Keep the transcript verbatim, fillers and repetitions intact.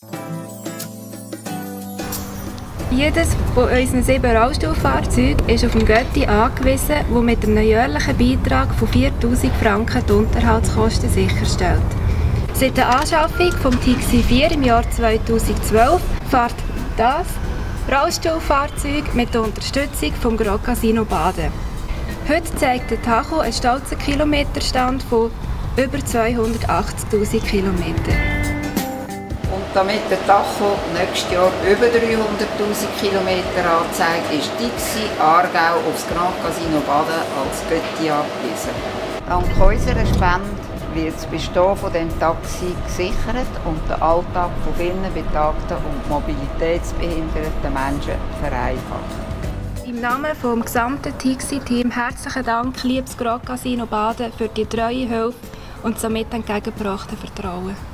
Jedes von unseren sieben Rollstuhlfahrzeugen ist auf den Götti angewiesen, der mit einem jährlichen Beitrag von viertausend Franken die Unterhaltskosten sicherstellt. Seit der Anschaffung des Tixi vier im Jahr zweitausendzwölf fährt das Rollstuhlfahrzeug mit der Unterstützung vom Grand Casino Baden. Heute zeigt der Tacho einen stolzen Kilometerstand von über zweihundertachtzigtausend Kilometern. Und damit der Tacho nächstes Jahr über dreihunderttausend Kilometer anzeigt, ist Tixi Aargau auf das Grand Casino Baden als Götti angewiesen. Dank unserer Spende wird das Bestehen von dem Taxi gesichert und der Alltag von vielen betagten und mobilitätsbehinderten Menschen vereinfacht. Im Namen des gesamten Tixi-Teams herzlichen Dank, liebes Grand Casino Baden, für die treue Hilfe und somit entgegengebrachte Vertrauen.